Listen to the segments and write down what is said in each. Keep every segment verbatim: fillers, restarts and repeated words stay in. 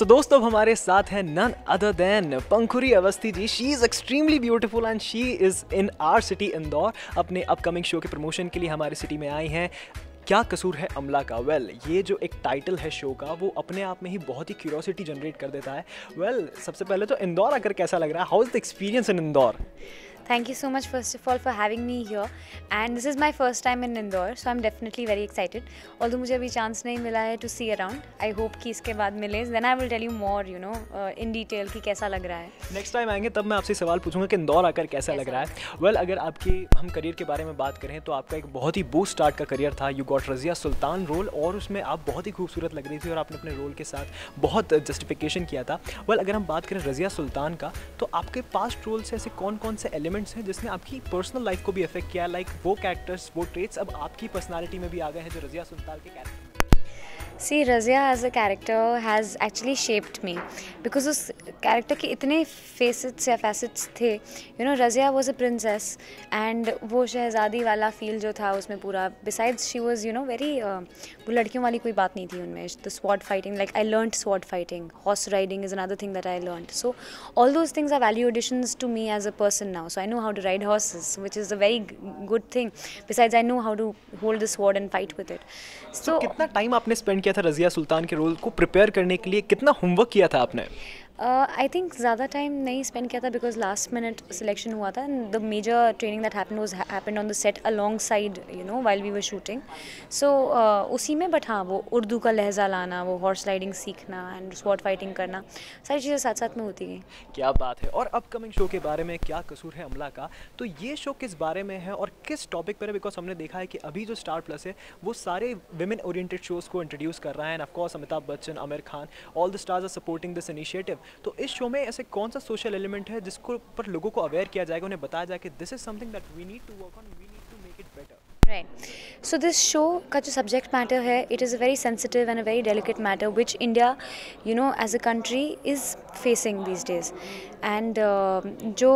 दोस्तों अब हमारे साथ हैं none other than Pankhuri Awasthi ji. She is extremely beautiful and she is in our city Indore. अपने अपकमिंग शो के प्रमोशन के लिए हमारे सिटी में आई हैं। क्या कसूर है अमला का? वेल well, ये जो एक टाइटल है शो का वो अपने आप में ही बहुत ही क्यूरियोसिटी जनरेट कर देता है। वेल well, सबसे पहले तो इंदौर आकर कैसा लग रहा है? How is the experience in Indore? Thank you so much first of all for having me here, and this is my first time in Indore, so I'm definitely very excited. Although मुझे अभी chance नहीं मिला है to see around, I hope कि इसके बाद मिले, then I will tell you more, you know, uh, in detail कि कैसा लग रहा है. नेक्स्ट टाइम आएंगे तब मैं आपसे सवाल पूछूंगा कि इंदौर आकर कैसा लग रहा है. वेल well, अगर आपके हम करियर के बारे में बात करें तो आपका एक बहुत ही बूस्ट स्टार्ट का करियर था. You got Razia Sultan role और उसमें आप बहुत ही खूबसूरत लग रही थी और आपने अपने रोल के साथ बहुत जस्टिफिकेशन किया था. वेल well, अगर हम बात करें रज़िया सुल्तान का तो आपके पास्ट रोल से ऐसे कौन कौन से एलिमेंट्स हैं जिसने आपकी पर्सनल लाइफ को भी अफेक्ट किया? लाइक like, वो कैरेक्टर्स वो ट्रेट्स अब आपकी पर्सनालिटी में भी आ गए हैं जो रज़िया सुल्तान के character. See, Razia as a character has actually shaped me because उस character के इतने facets या facets थे. You know, Razia was a princess and वो शहज़ादी वाला feel जो था उसमें पूरा. Besides, she was, you know, very uh, वो लड़कियों वाली कोई बात नहीं थी उनमें. The sword fighting, like I learned sword fighting. Horse riding is another thing that I learned. So all those things are value additions to me as a person now. So I know how to ride horses, which is a very good thing. Besides, I know how to hold the sword and fight with it. So, so कितना time आपने spend किया था रज़िया सुल्तान के role को prepare करने के लिए? कितना होमवर्क किया था आपने? आई थिंक ज़्यादा टाइम नहीं स्पेंड किया था बिकॉज लास्ट मिनट सिलेक्शन हुआ था. The major training that happened was happened on the set alongside you know while we were shooting. So उसी में बट हाँ वो उर्दू का लहजा लाना, वो हॉर्स राइडिंग सीखना एंड स्वॉर्ड फाइटिंग करना, सारी चीज़ें साथ साथ में होती गई. क्या बात है. और अपकमिंग शो के बारे में क्या कसूर है अमला का, तो ये शो किस बारे में है और किस टॉपिक पर है? बिकॉज हमने देखा है कि अभी जो स्टार प्लस है वो सारे विमेन ओरिएंटेड शोज़ को इंट्रोड्यूस कर रहा है. And of course Amitabh Bachchan, Aamir Khan, all the stars are supporting this initiative. तो इस शो में ऐसे कौन सा सोशल एलिमेंट है जिसको पर लोगों को अवेयर किया जाएगा, उन्हें बताया जाए कि this is something that we need to work on, we need to make it better? Right. So this show का जो subject matter है, it is a very sensitive and a very delicate matter which India, you know, as a country is facing these days. And uh, जो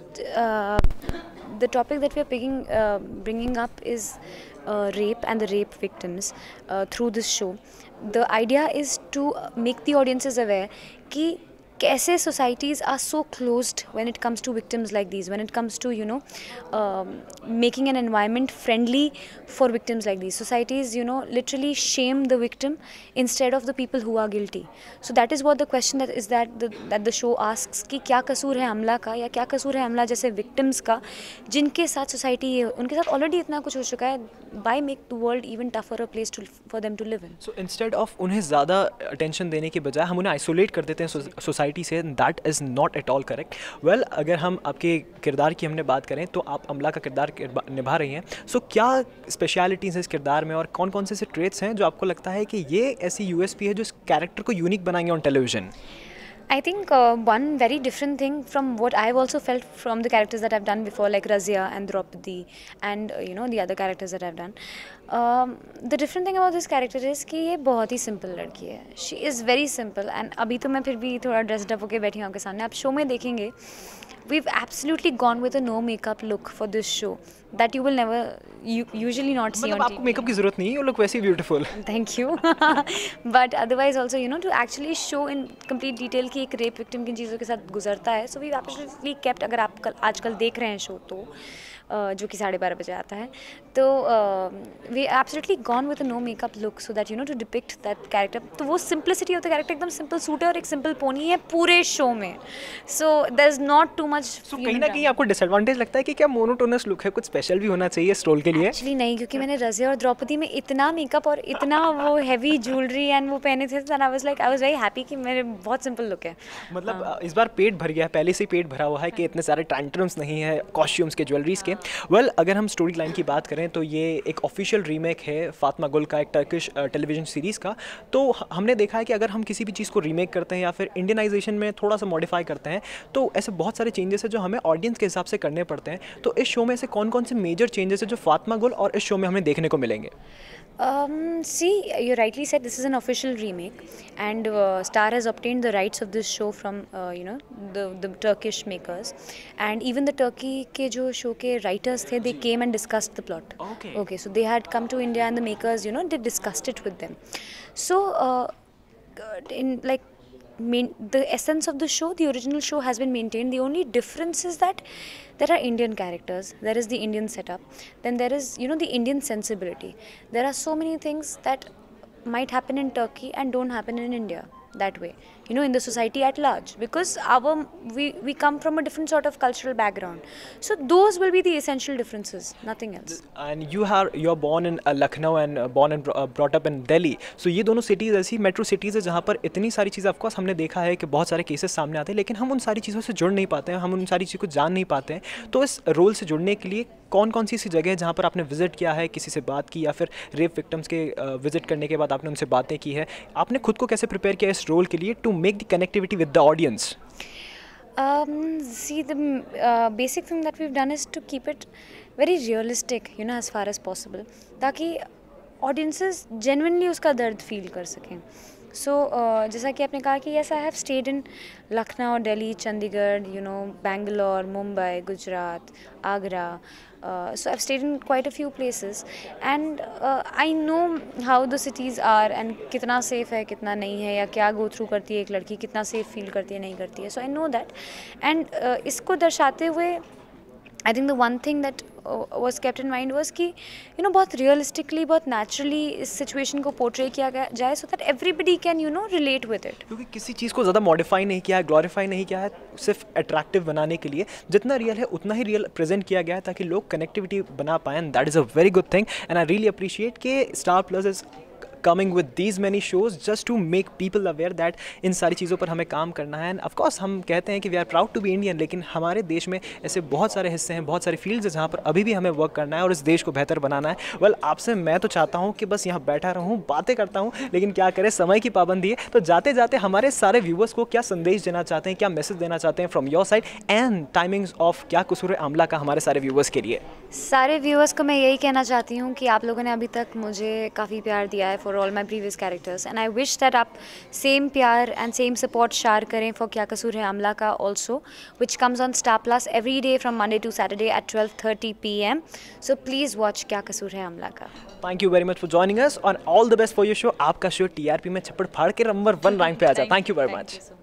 uh, the topic that we are picking, uh, bringing up is uh, rape and the rape victims uh, through this show. The idea is to make the audiences aware कि कैसे societies are so closed when it comes to victims like these, when it comes to you know um, making an environment friendly for victims like these. Societies you know literally shame the victim instead of the people who are guilty. So that is what the question that is that the, that the show asks कि क्या कसूर है अमला का या क्या कसूर है अमला जैसे victims का जिनके साथ society उनके साथ already इतना कुछ हो चुका है. Why make the world even tougher a place to for them to live in? So instead of उन्हें ज़्यादा attention देने के बजाय हम उन्हें isolate कर देते हैं सोसाइटी से. That is not at all correct. Well अगर हम आपके किरदार की हमने बात करें तो आप अमला का किरदार निभा रही हैं. सो so, क्या स्पेशलिटीज़ हैं इस किरदार में और कौन कौन से ऐसे ट्रेट्स हैं जो आपको लगता है कि ये ऐसी यूएसपी है जो इस कैरेक्टर को यूनिक बनाएंगे on television? I think uh, one very different thing from what I've also felt from the characters that I've done before, like Razia and Draupadi, and uh, you know the other characters that I've done. Um, the different thing about this character is कि ये बहुत ही simple लड़की है. She is very simple, and अभी तो मैं फिर भी थोड़ा dressed up होके बैठी हूँ आपके सामने. आप शो में देखेंगे, we've absolutely gone with a no makeup look for this show that you will never you usually not see on T V. आपको मेकअप की जरूरत नहीं है, you look वैसे beautiful. Thank you. But otherwise also you know to actually show in complete detail कि एक rape victim किन चीज़ों के साथ गुजरता है. So we've absolutely kept, अगर आप कल आजकल देख रहे हैं शो तो Uh, जो कि साढ़े बारह बजे आता है तो we absolutely gone with a no makeup look so that you know to depict that character. तो वो सिंप्लिसिटी ऑफ द कैरेक्टर, एकदम सिंपल सूट है और एक सिंपल पोनी है पूरे शो में. So there is not too much. So कहीं ना कहीं आपको डिसएडवांटेज लगता है कि क्या मोनोटोनस लुक है, कुछ स्पेशल भी होना चाहिए इस रोल के लिए? एक्चुअली नहीं, क्योंकि मैंने रज़िया और द्रौपदी में इतना मेकअप और इतना वो हैवी ज्वेलरी एंड वो पहने थे. I was like I was very happy कि मेरे बहुत सिंपल लुक है. मतलब हाँ. इस बार पेट भर गया है, पहले से ही पेट भरा हुआ है कि इतने सारे टैंट्रम्स नहीं है कॉस्ट्यूम्स के, ज्वेलरीज के. वेल अगर हम स्टोरी लाइन की बात करें तो ये एक ऑफिशियल रीमेक है फातिमा गुल का, एक टर्किश टेलीविजन सीरीज़ का. तो हमने देखा है कि अगर हम किसी भी चीज़ को रीमेक करते हैं या फिर इंडियनाइजेशन में थोड़ा सा मॉडिफाई करते हैं तो ऐसे बहुत सारे चेंजेस हैं जो हमें ऑडियंस के हिसाब से करने पड़ते हैं. तो इस शो में से कौन कौन से मेजर चेंजेस हैं जो फातिमा गुल और इस शो में हमें देखने को मिलेंगे? Um, see, you rightly said this is an official remake, and uh, Star has obtained the rights of this show from uh, you know the the Turkish makers, and even the Turkey के जो show के writers थे, they came and discussed the plot. Okay. Okay, so they had come to India and the makers, you know, they discussed it with them. So uh, in like main, the essence of the show, the original show has been maintained. The only difference is that there are Indian characters, there is the Indian setup, then there is, you know, the Indian sensibility. There are so many things that might happen in Turkey and don't happen in India that way, you know, in the society at large, because our we we come from a different sort of cultural background. So those will be the essential differences, nothing else. And you are you are born in uh, Lucknow and uh, born and uh, brought up in Delhi. So ये दोनों cities ऐसी metro cities है जहाँ पर इतनी सारी चीज़ें of course हमने देखा है कि बहुत सारे केसेस सामने आते हैं, लेकिन हम उन सारी चीज़ों से जुड़ नहीं पाते हैं, हम उन सारी चीज़ों को जान नहीं पाते हैं. तो इस रोल से जुड़ने के लिए कौन कौन सी ऐसी जगह है जहाँ पर आपने विजिट किया है, किसी से बात की, या फिर रेप विक्टिम्स के विजिट करने के बाद आपने उनसे बातें की है? आपने खुद को कैसे प्रिपेयर किया इस रोल के लिए to make the connectivity with the audience? Um, see, the uh, basic thing that we've done is to keep it very realistic, you know, as far as possible, ताकि audiences genuinely उसका दर्द feel कर सकें. सो so, uh, जैसा कि आपने कहा कि yes, I have stayed in Lucknow, Delhi, Chandigarh, you know, Bangalore, Mumbai, Gujarat, Agra. Uh, so I've stayed in quite a few places, and uh, I know how the cities are and कितना safe है, कितना नहीं है, या क्या go through करती है एक लड़की, कितना safe feel करती है, नहीं करती है. So I know that, and uh, इसको दर्शाते हुए I think the one thing that uh, was kept in mind was कि you know बहुत realistically, बहुत naturally इस situation को portray किया गया जाए, so that everybody can, you know, relate with it. क्योंकि किसी चीज़ को ज़्यादा modify नहीं किया है, glorify नहीं किया है, सिर्फ attractive बनाने के लिए. जितना रियल है उतना ही रियल प्रेजेंट किया गया है ताकि लोग कनेक्टिविटी बना पाएं. And that is a very good thing, and I really appreciate कि Star Plus is coming with these many shows just to make people aware that इन सारी चीज़ों पर हमें काम करना है. एंड ऑफकोर्स हम कहते हैं कि we are proud to be Indian, लेकिन हमारे देश में ऐसे बहुत सारे हिस्से हैं, बहुत सारे फील्ड्स हैं जहाँ पर अभी भी हमें वर्क करना है और इस देश को बेहतर बनाना है. वेल well, आपसे मैं तो चाहता हूँ कि बस यहाँ बैठा रहूँ, बातें करता हूँ, लेकिन क्या करें, समय की पाबंदी है. तो जाते जाते हमारे सारे व्यूवर्स को क्या संदेश देना चाहते हैं, क्या मैसेज देना चाहते हैं from your side, and timings of Kya Kasoor Hai Amla का हमारे सारे व्यूवर्स के लिए? सारे व्यूवर्स को मैं यही कहना चाहती हूँ कि आप लोगों ने अभी तक मुझे काफ़ी प्यार दिया है for all my previous characters, and I wish that आप सेम प्यार एंड सेम सपोर्ट शेयर करें for Kya Kasoor Hai Amla Ka also, which comes on Star Plus every day from Monday to Saturday at twelve thirty P M. So please watch Kya Kasoor Hai Amla Ka. Thank you very much for joining us, on all the best for your show. आपका show TRP में छप्पड़ फाड़ के number one rank पे आ जाए. Thank you very much.